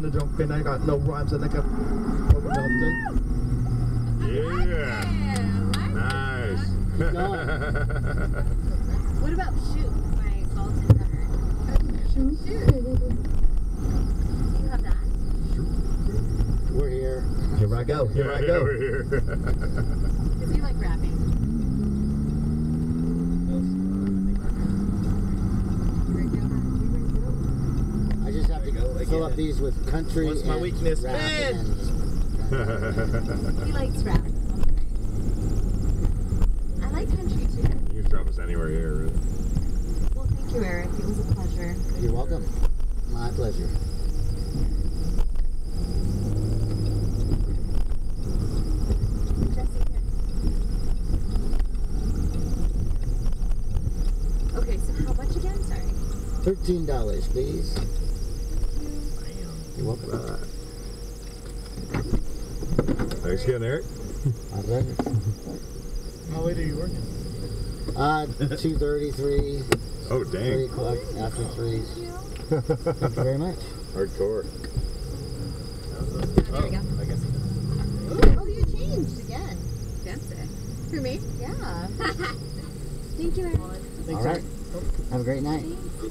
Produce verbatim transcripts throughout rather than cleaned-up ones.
The jump in, I got no rhymes and I got Yeah. Nice. What about Shoot by Salt and Pepper? Shoot. Shoot. Do you have that? We're here. Here I go. Here yeah, I go. We're here. Because you like rapping. I just have to go fill up these with country. What's my and weakness? rap Man! and He likes rap. I like country too. You can drop us anywhere here, really. Well, thank you, Eric. It was a pleasure. You're welcome. My pleasure. Jessica. Okay, so how much again? Sorry. Thirteen dollars, please. You're welcome. Uh, thanks again, Eric. My pleasure. How late are you working? Uh, two thirty-three. Oh, Three dang. o'clock after three. Thank you very much. Hardcore. There we go. I guess. Ooh, oh, you changed again. Fancy. For me? Yeah. Thank you, Eric. All right. Have a great night.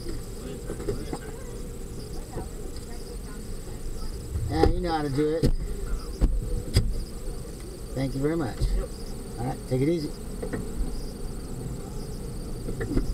Yeah, you know how to do it. Thank you very much. All right, take it easy.